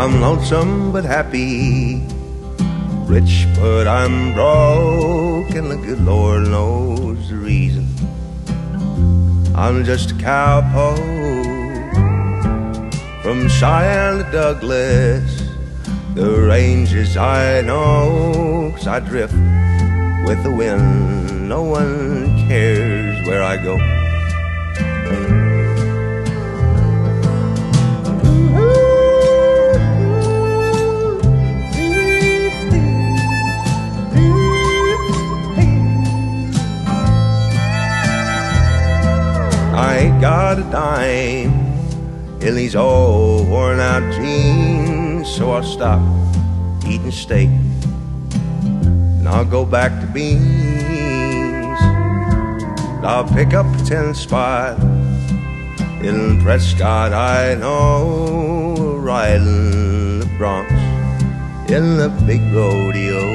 I'm lonesome but happy, rich but I'm broke, and the good Lord knows the reason. I'm just a cowpoke from Cheyenne to Douglas, the ranges I know, 'cause I drift with the wind, no one cares where I go. I ain't got a dime in these old worn out jeans, so I'll stop eating steak and I'll go back to beans. I'll pick up a 10 spot in Prescott, I know, riding the broncs in the big rodeo.